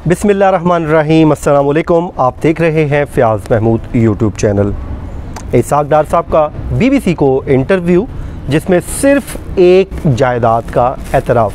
बिस्मिल्लाहिर्रहमानिर्रहीम, अस्सलाम वालेकुम। आप देख रहे हैं फ़ियाज़ महमूद यूट्यूब चैनल। इशाक़ डार साहब का बीबीसी को इंटरव्यू, जिसमें सिर्फ़ एक जायदाद का एतराफ़।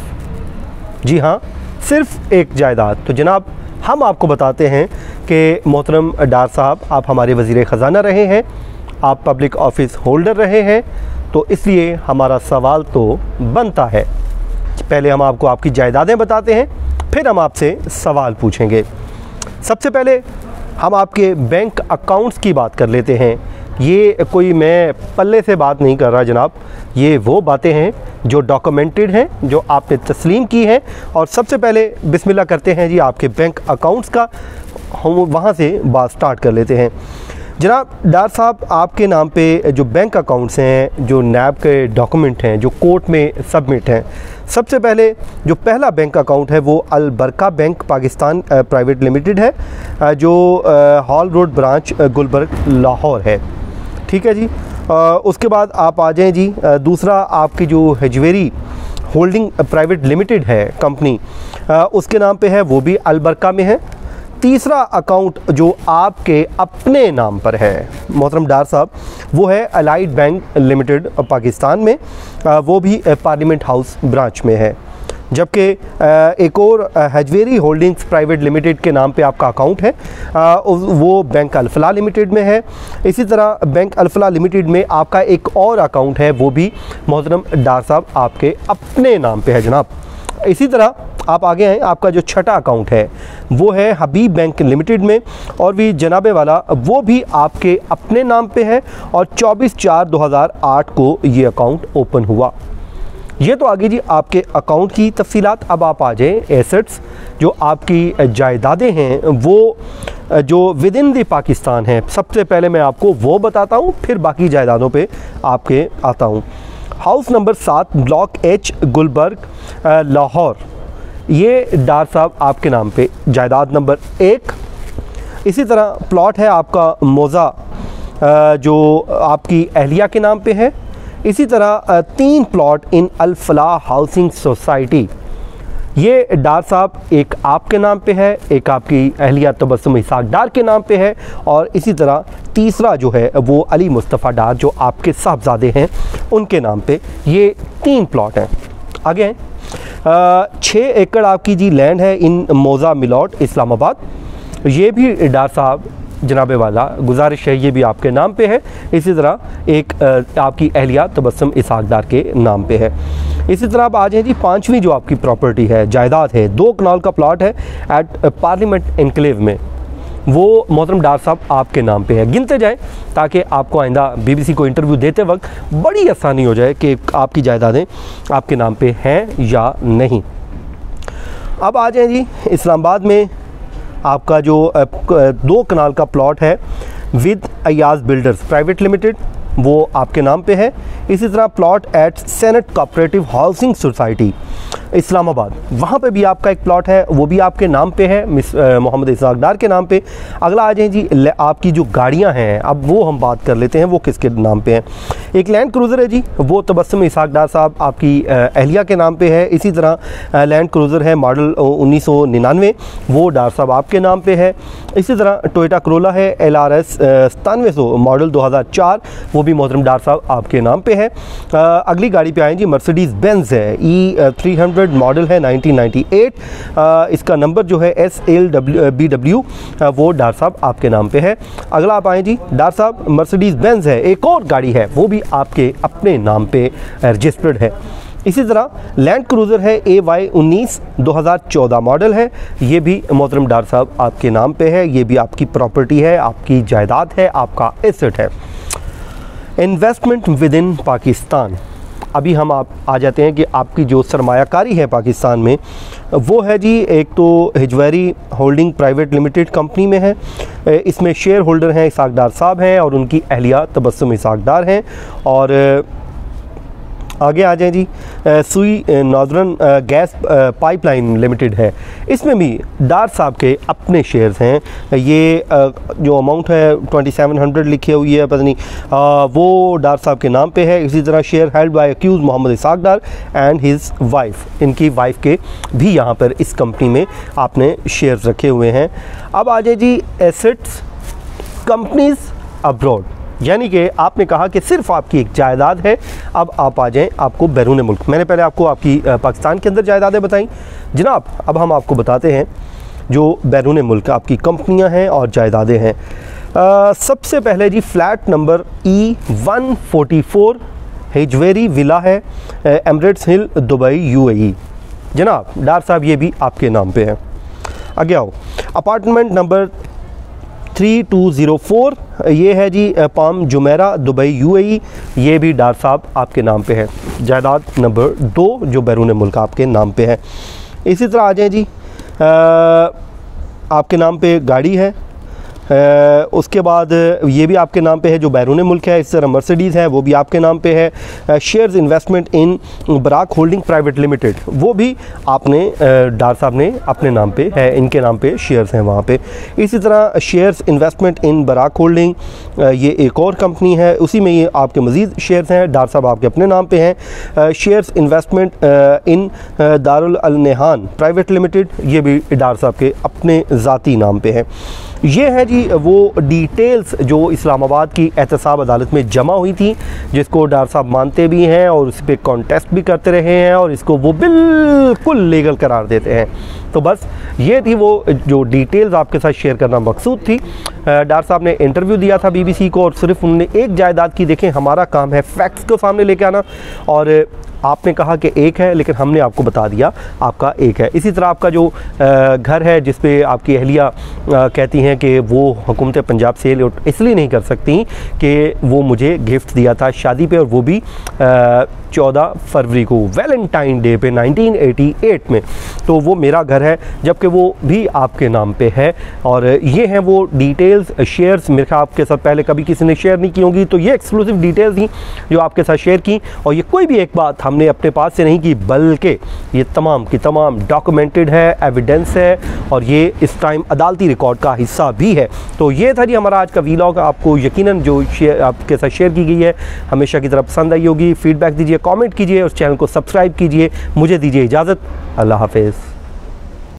जी हाँ, सिर्फ़ एक जायदाद। तो जनाब, हम आपको बताते हैं कि मोहतरम डार साहब, आप हमारे वज़ीर ख़ज़ाना रहे हैं, आप पब्लिक ऑफ़िस होल्डर रहे हैं, तो इसलिए हमारा सवाल तो बनता है। पहले हम आपको आपकी जायदादें बताते हैं, फिर हम आपसे सवाल पूछेंगे। सबसे पहले हम आपके बैंक अकाउंट्स की बात कर लेते हैं। ये कोई मैं पल्ले से बात नहीं कर रहा जनाब, ये वो बातें हैं जो डॉक्यूमेंटेड हैं, जो आपने तस्लीम की हैं। और सबसे पहले बिस्मिल्लाह करते हैं जी आपके बैंक अकाउंट्स का, हम वहाँ से बात स्टार्ट कर लेते हैं। जनाब डार साहब, आपके नाम पे जो बैंक अकाउंट्स हैं, जो नैब के डॉक्यूमेंट हैं, जो कोर्ट में सबमिट हैं, सबसे पहले जो पहला बैंक अकाउंट है वो अल बरका बैंक पाकिस्तान प्राइवेट लिमिटेड है, जो hall road branch Gulberg Lahore है। ठीक है जी। उसके बाद आप आ जाएं जी, दूसरा आपकी जो हजवेरी होल्डिंग प्राइवेट लिमिटेड है कंपनी, उसके नाम पे है, वो भी अल बरका में है। तीसरा अकाउंट जो आपके अपने नाम पर है मोहतरम डार साहब, वो है अलाइड बैंक लिमिटेड पाकिस्तान में, वो भी पार्लियामेंट हाउस ब्रांच में है। जबकि एक और हजवेरी होल्डिंग्स प्राइवेट लिमिटेड के नाम पे आपका अकाउंट है, वो बैंक अल-फलाह लिमिटेड में है। इसी तरह बैंक अल-फलाह लिमिटेड में आपका एक और अकाउंट है, वो भी मोहतरम डार साहब आपके अपने नाम पे है जनाब। इसी तरह आप आगे हैं, आपका जो छठा अकाउंट है वो है हबीब बैंक लिमिटेड में, और भी जनाबे वाला, वो भी आपके अपने नाम पे है, और 24/4/2008 को ये अकाउंट ओपन हुआ। ये तो आगे जी आपके अकाउंट की तफसीलात। अब आप आ जाएँ एसेट्स, जो आपकी जायदादें हैं, वो जो विद इन द पाकिस्तान हैं। सबसे पहले मैं आपको वो बताता हूँ, फिर बाकी जायदादों पे आपके आता हूँ। House number 7 block H Gulberg Lahore, ये डार साहब आपके नाम पे जायदाद नंबर 1। इसी तरह प्लॉट है आपका मोज़ा, जो आपकी अहलिया के नाम पे है। इसी तरह 3 plot in Al-Falah housing society, ये डार साहब एक आपके नाम पे है, एक आपकी अहलिया तबस्सुम इशाक़ डार के नाम पे है, और इसी तरह तीसरा जो है वो अली मुस्तफ़ा डार, जो आपके साहबजादे हैं, उनके नाम पे ये 3 प्लॉट हैं। आगे हैं 6 एकड़ आपकी जी लैंड है इन मोज़ा मिलॉट इस्लामाबाद, ये भी डार साहब जनाबे वाला गुजारिश है, ये भी आपके नाम पे है। इसी तरह एक आपकी अहलिया तबस्सुम इशाक़ डार के नाम पे है। इसी तरह आप आ जाए जी 5वीं जो आपकी प्रॉपर्टी है, जायदाद है, 2 कनाल का प्लॉट है एट पार्लियामेंट एनक्लेव में, वो मोहतरम डार साहब आपके नाम पे है। गिनते जाएं ताकि आपको आइंदा बीबीसी को इंटरव्यू देते वक्त बड़ी आसानी हो जाए कि आपकी जायदादें आपके नाम पे हैं या नहीं। अब आ जाएं जी इस्लामाबाद में आपका जो 2 कनाल का प्लॉट है with Ayaz builders private limited, वो आपके नाम पे है। इसी तरह plot at Senate cooperative housing society Islamabad, वहाँ पे भी आपका एक प्लॉट है, वो भी आपके नाम पे है, मिस मोहम्मद इशाक़ डार के नाम पे। अगला आ जाए जी आपकी जो गाड़ियाँ हैं, अब वो हम बात कर लेते हैं वो किसके नाम पे हैं। एक लैंड क्रूज़र है जी, वो तबस्सुम इशाक़ डार साहब आपकी अहलिया के नाम पे है। इसी तरह लैंड क्रूज़र है मॉडल 1999, वो डार साहब आपके नाम पे है। इसी तरह टोयोटा करोला है LRS 9700 मॉडल 2004, वो भी मोहतरम डार साहब आपके नाम पे है। अगली गाड़ी पे आएँ जी, मर्सिडीज़ बेंज़ है E300 मॉडल है 1998, इसका नंबर जो है SLBW, वो डार साहब आपके नाम पे है। अगला आप आएँ जी, डार साहब मर्सिडीज़ बेंज़ है, एक और गाड़ी है, वो भी आपके अपने नाम पे रजिस्टर्ड है। इसी तरह लैंड क्रूज़र है AY19 2014 मॉडल है, ये भी मोहतरम डार साहब आपके नाम पे है, ये भी आपकी प्रॉपर्टी है, आपकी जायदाद है, आपका एसेट है। इन्वेस्टमेंट विद इन पाकिस्तान, अभी हम आप आ जाते हैं कि आपकी जो सरमायाकारी है पाकिस्तान में, वो है जी एक तो Hajveri holding private limited company में है। इसमें शेयर होल्डर हैं इशाक़ डार साहब हैं, और उनकी अहलिया तबस्सुम इशाक़ डार हैं, और आगे आ जाएं जी, सुई नॉर्दर्न गैस पाइपलाइन लिमिटेड है, इसमें भी डार साहब के अपने शेयर्स हैं। ये जो अमाउंट है 2700 लिखी हुई है, पता नहीं वो डार साहब के नाम पे है। इसी तरह share held by accused Mohammad Ishaq Dar and his wife, इनकी वाइफ के भी यहाँ पर इस कंपनी में आपने शेयर्स रखे हुए हैं। अब आ जाए जी एसेट्स कंपनीज अब्रॉड, यानी कि आपने कहा कि सिर्फ आपकी एक जायदाद है, अब आप आ जाएं आपको बैरून मुल्क। मैंने पहले आपको आपकी पाकिस्तान के अंदर जायदादें बताई जनाब, अब हम आपको बताते हैं जो बैरून मुल्क आपकी कंपनियां हैं और जायदादें हैं। सबसे पहले जी flat number E144 Hajveri villa है, एमरेट्स हिल दुबई UAE। जनाब डार साहब ये भी आपके नाम पे है। आगे आओ, अपार्टमेंट नंबर 3204 ये है जी पाम जुमेरा दुबई UAE, ये भी डार साहब आपके नाम पे है। जायदाद नंबर 2 जो बैरून मुल्क आपके नाम पे है। इसी तरह आ जाए जी आपके नाम पे गाड़ी है, उसके बाद ये भी आपके नाम पे है जो बैरून मुल्क है। इस तरह मर्सिडीज़ है वो भी आपके नाम पे है। Shares investment in Barak holding private limited वो भी आपने डार साहब ने अपने नाम पे है, इनके नाम पे शेयर्स हैं वहाँ पे। इसी तरह shares investment in Barak holding ये एक और कंपनी है, उसी में ये आपके मज़ीद शेयर्स हैं, डार साहब आपके अपने नाम पे हैं। Shares investment in Darul Al Nahyan private limited ये भी डार साहब के अपने ज़ाती नाम पे है। ये है जी वो डिटेल्स जो इस्लामाबाद की एहतसाब अदालत में जमा हुई थी, जिसको डार साहब मानते भी हैं और उस पर कॉन्टेस्ट भी करते रहे हैं और इसको वो बिल्कुल लीगल करार देते हैं। तो बस ये थी वो जो डिटेल्स आपके साथ शेयर करना मकसूद थी। डार साहब ने इंटरव्यू दिया था BBC को और सिर्फ उन्होंने एक जायदाद की, देखें हमारा काम है फैक्ट्स को सामने लेके आना, और आपने कहा कि एक है लेकिन हमने आपको बता दिया आपका एक है। इसी तरह आपका जो घर है जिस पे आपकी अहलिया कहती हैं कि वो हुकूमत पंजाब सेल इसलिए नहीं कर सकती कि वो मुझे गिफ्ट दिया था शादी पे, और वो भी 14 फरवरी को वैलेंटाइन डे पे 1988 में, तो वो मेरा घर है जबकि वो भी आपके नाम पे है। और ये हैं वो डिटेल्स शेयर्स, मेरे ख्याल आपके साथ पहले कभी किसी ने शेयर नहीं की होंगी, तो ये एक्सक्लूसिव डिटेल्स थी जो आपके साथ शेयर की। और ये कोई भी एक बात हमने अपने पास से नहीं की, बल्कि ये तमाम की तमाम डॉक्यूमेंटेड है, एविडेंस है, और ये इस टाइम अदालती रिकॉर्ड का हिस्सा भी है। तो ये था जी हमारा आज का वीलॉग, आपको यकीनन जो आपके साथ शेयर की गई है हमेशा की तरह पसंद आई होगी। फीडबैक दीजिए, कमेंट कीजिए और चैनल को सब्सक्राइब कीजिए। मुझे दीजिए इजाज़त, अल्लाह हाफिज़।